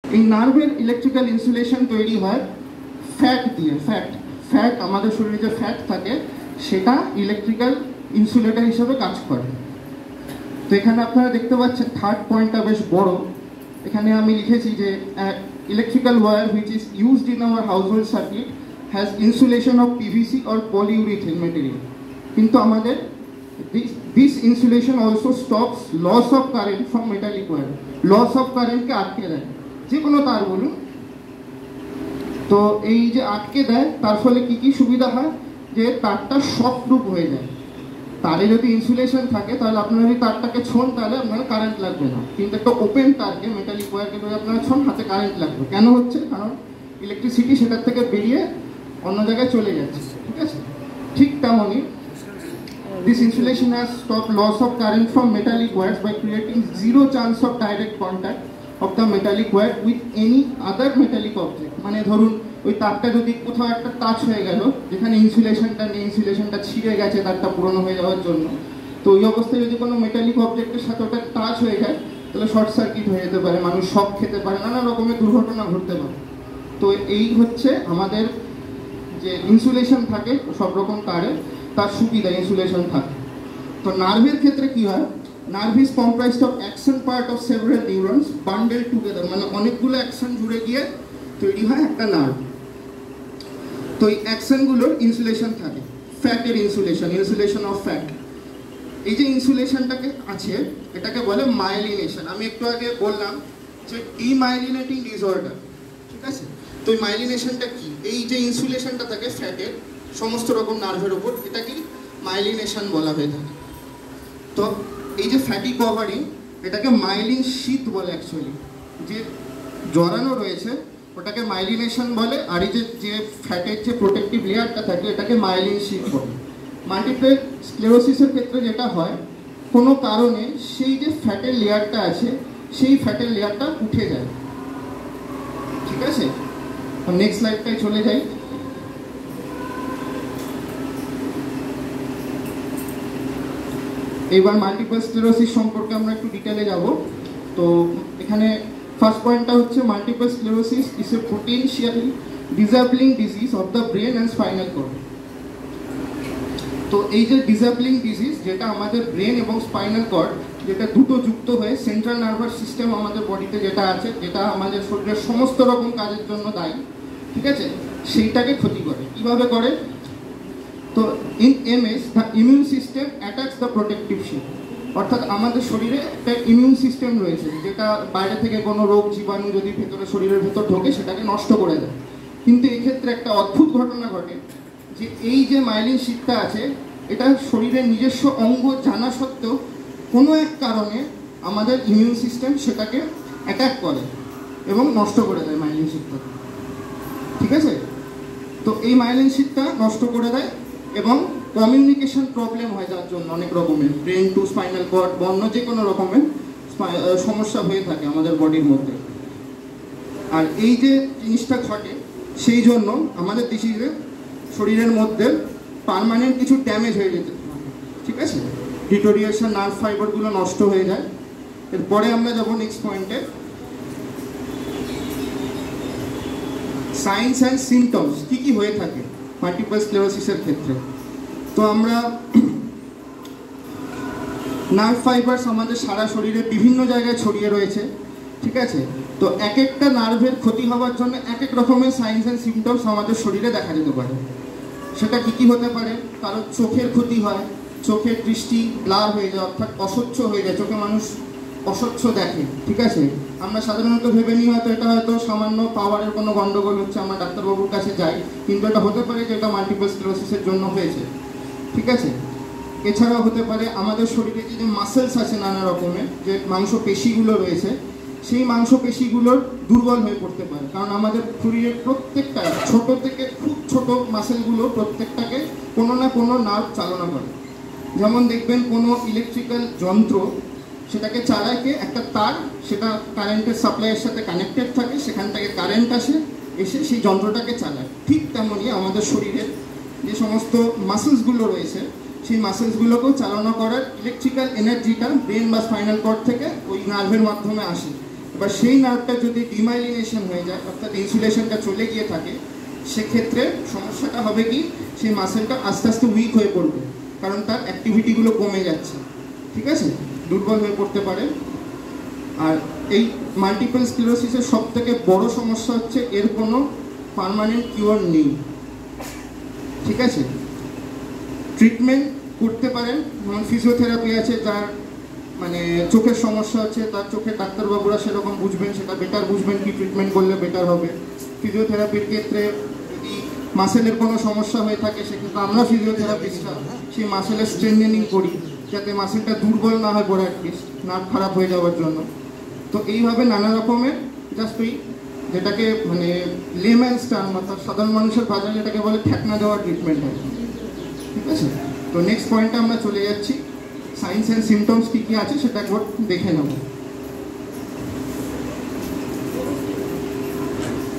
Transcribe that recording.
এই নার্ভের electrical insulation তৈরি হয় ফ্যাট দিয়ে। ফ্যাট আমাদের শরীরে যে ফ্যাট থাকে সেটা ইলেকট্রিক্যাল ইনসুলেটর হিসেবে কাজ করে। তো এখানে আপনারা দেখতে পাচ্ছেন থার্ড পয়েন্টটা বেশ বড়। এখানে আমি লিখেছি যে electrical wire which is used in our household circuit has insulation of PVC or polyurethane material. কিন্তু আমাদের this insulation also stops loss of current from metallic wire. Loss of কারেন্টকে আটকে দেয়, যে কোনো তার বলুন। তো এই যে আটকে দেয় তার ফলে কি কি সুবিধা হয়, যে তারটা শক প্রুফ হয়ে যায়। তারে যদি ইনসুলেশন থাকে তাহলে আপনারা যদি তারটাকে ছোন তাহলে আপনার কারেন্ট লাগবে না, কিন্তু একটা ওপেন তারকে মেটালিক ওয়্যারকে যদি আপনারা ছোন হাতে কারেন্ট লাগবে। কেন হচ্ছে? কারণ ইলেকট্রিসিটি সেটার থেকে বেরিয়ে অন্য জায়গায় চলে যাচ্ছে, ঠিক আছে? ঠিক তেমনই this insulation has stopped loss of current from metallic wires by creating zero chance of direct contact of the metallic wire with any other metallic object। মানে ধরুন ওই তারটা যদি কোথাও একটা টাচ হয়ে গেল, যেখানে ইনসুলেশনটা নেই, ইনসুলেশনটা ছিঁড়ে গেছে তারটা পুরনো হয়ে যাওয়ার জন্য, তো ওই অবস্থায় যদি কোনো মেটালিক অবজেক্টের সাথে ওটা টাচ হয়ে যায় তাহলে শর্ট সার্কিট হয়ে যেতে পারে, মানুষ শক খেতে পারে, নানা রকমের দুর্ঘটনা ঘটতে পারে। তো এই হচ্ছে আমাদের যে ইনসুলেশন থাকে সব রকম তারে, তার সুবিধা ইনসুলেশন থাকে। তো নার্ভের ক্ষেত্রে কি হয়, nerve is comprised of action part of several neurons bundle together. মানে অনেকগুলো অ্যাকশন জুড়ে গিয়ে তৈরি হয় একটা নার্ভ। তো এই অ্যাকশনগুলোর ইনসুলেশন থাকে, ফ্যাটের ইনসুলেশন অফ ফ্যাট। এই যে ইনসুলেশনটাকে আছে এটাকে বলে মাইলিনেশন। আমি একটু আগে বললাম যে ডিমাইলিনেটিং ডিসঅর্ডার, ঠিক আছে? তো এই মাইলিনেশনটা কি? এই যে ইনসুলেশনটা থাকে ফ্যাটের সমস্ত রকম নার্ভের উপর, এটাকে মাইলিনেশন বলা হয়ে থাকে। তো এই যে ফ্যাটি কভারিং এটাকে মাইলিন শীথ বলে। অ্যাকচুয়ালি যে জড়ানো রয়েছে ওটাকে মাইলিনেশন বলে, আর এই যে ফ্যাটের যে প্রোটেক্টিভ লেয়ারটা থাকে এটাকে মাইলিন শীথ বলে। মাল্টিপল স্ক্লেরোসিসের ক্ষেত্রে যেটা হয়, কোনো কারণে সেই যে ফ্যাটের লেয়ারটা আছে সেই ফ্যাটের লেয়ারটা উঠে যায়, ঠিক আছে? নেক্সট স্লাইডটায় চলে যাই। এবার মাল্টিপল স্ক্লেরোসিস সম্পর্কে আমরা একটু ডিটেলে যাব। তো এখানে ফার্স্ট পয়েন্টটা হচ্ছে multiple sclerosis is a potentially disabling disease of the brain and spinal cord. তো এই যে ডিসএবলিং ডিজিজ, যেটা আমাদের ব্রেন এবং স্পাইনাল কর্ড যেটা দুটো যুক্ত হয়ে সেন্ট্রাল নার্ভাস সিস্টেম আমাদের বডিতে যেটা আছে, যেটা আমাদের শরীরের সমস্ত রকম কাজের জন্য দায়ী, ঠিক আছে, সেইটাকে ক্ষতি করে। কীভাবে করে? তো in MS the immune system attacks the protective sheet. অর্থাৎ আমাদের শরীরে একটা ইমিউন সিস্টেম রয়েছে যেটা বাইরে থেকে কোনো রোগ জীবাণু যদি ভেতরে শরীরের ভেতর ঢোকে সেটাকে নষ্ট করে দেয়। কিন্তু এক্ষেত্রে একটা অদ্ভুত ঘটনা ঘটে যে এই যে মাইলিন শীটটা আছে এটা শরীরের নিজস্ব অঙ্গ জানা সত্ত্বেও কোনো এক কারণে আমাদের ইমিউন সিস্টেম সেটাকে অ্যাটাক করে এবং নষ্ট করে দেয় মাইলিন শীটটাকে, ঠিক আছে? তো এই মাইলিন শীটটা নষ্ট করে দেয় এবং কমিউনিকেশন প্রবলেম হয়, যার জন্য অনেক রকমের ব্রেন টু স্পাইনাল কর্ড বা অন্য যে কোনো রকমের সমস্যা হয়ে থাকে আমাদের বডির মধ্যে। আর এই যে জিনিসটা ঘটে সেই জন্য আমাদের ডিজিজে শরীরের মধ্যে পার্মানেন্ট কিছু ড্যামেজ হয়ে যেতে পারে, ঠিক আছে? ডিটোরিয়েশন, নার্ভ ফাইবারগুলো নষ্ট হয়ে যায়। এরপরে আমরা যাবো নেক্সট পয়েন্টে, সাইন্স অ্যান্ড সিমটমস কী কী হয়ে থাকে মাল্টিপল স্ক্লেরোসিসের ক্ষেত্রে। তো আমরা নার্ভ ফাইবারস আমাদের সারা শরীরে বিভিন্ন জায়গায় ছড়িয়ে রয়েছে, ঠিক আছে? তো এক একটা নার্ভের ক্ষতি হওয়ার জন্য এক এক রকমের সাইন্স অ্যান্ড সিমটমস আমাদের শরীরে দেখা যেতে পারে। সেটা কী কী হতে পারে? কারো চোখের ক্ষতি হয়, চোখের দৃষ্টি ব্লার হয়ে যায়, অর্থাৎ অস্বচ্ছ হয়ে যায়, চোখে মানুষ অস্বচ্ছ দেখে, ঠিক আছে? আমরা সাধারণত ভেবে নিই হয়তো এটা হয়তো সামান্য পাওয়ারের কোনো গন্ডগোল হচ্ছে, আমরা ডাক্তারবাবুর কাছে যাই, কিন্তু এটা হতে পারে যে এটা মাল্টিপল স্ক্লেরোসিসের জন্য হয়েছে, ঠিক আছে? এছাড়াও হতে পারে আমাদের শরীরে যে মাসেলস আছে নানা রকমের, যে মাংসপেশিগুলো রয়েছে, সেই মাংসপেশিগুলোর দুর্বল হয়ে পড়তে পারে। কারণ আমাদের শরীরের প্রত্যেকটা ছোট থেকে খুব ছোট মাসেলগুলো প্রত্যেকটাকে কোনো না কোনো নার্ভ চালনা করে। যেমন দেখবেন কোনো ইলেকট্রিক্যাল যন্ত্র সেটাকে চালায় কে? একটা তার, সেটা কারেন্টের সাপ্লাইয়ের সাথে কানেক্টেড থাকে, সেখান থেকে কারেন্ট এসে সেই যন্ত্রটাকে চালায়। ঠিক তেমনই আমাদের শরীরের যে সমস্ত মাসেলসগুলো রয়েছে সেই মাসেলসগুলোকেও চালনা করার ইলেকট্রিক্যাল এনার্জিটা ব্রেন বা স্পাইনাল কর্ড থেকে ওই নার্ভের মাধ্যমে আসে এবার সেই নার্ভটা যদি ডিমাইলিনেশন হয়ে যায়, অর্থাৎ ইনসুলেশনটা চলে গিয়ে থাকে, সেক্ষেত্রে সমস্যাটা হবে কি, সেই মাসেলটা আস্তে আস্তে উইক হয়ে পড়বে, কারণ তার অ্যাক্টিভিটিগুলো কমে যাচ্ছে, ঠিক আছে, দুর্বল হয়ে পড়তে পারে। আর এই মাল্টিপল স্ক্লেরোসিসের সব থেকে বড় সমস্যা হচ্ছে এর কোনো পার্মানেন্ট কিওর নেই, ঠিক আছে। ট্রিটমেন্ট করতে পারেন, যেমন ফিজিওথেরাপি আছে, যার মানে চোখের সমস্যা হচ্ছে, তার চোখের ডাক্তারবাবুরা সেরকম বুঝবেন, সেটা বেটার বুঝবেন কি ট্রিটমেন্ট করলে বেটার হবে। ফিজিওথেরাপির ক্ষেত্রে যদি মাসেলের কোনো সমস্যা হয়ে থাকে, সেক্ষেত্রে আমরা ফিজিওথেরাপিস্টরা সেই মাসেলের স্ট্রেংথেনিং করি, যাতে মাসেলটা দুর্বল না হয় বড় অ্যাটলিস্ট, নার্ভ খারাপ হয়ে যাওয়ার জন্য। তো এইভাবে নানা রকমের জাস্ট ওই যেটাকে মানে লেম্যানস টার্ম, অর্থাৎ সাধারণ মানুষের ভাষায় যেটাকে বলে ঠেকনা দেওয়ার ট্রিটমেন্ট হয়, ঠিক আছে। তো নেক্সট পয়েন্টে আমরা চলে যাচ্ছি, সাইন্স অ্যান্ড সিমটমস কী কী আছে সেটা একবার দেখে নেব।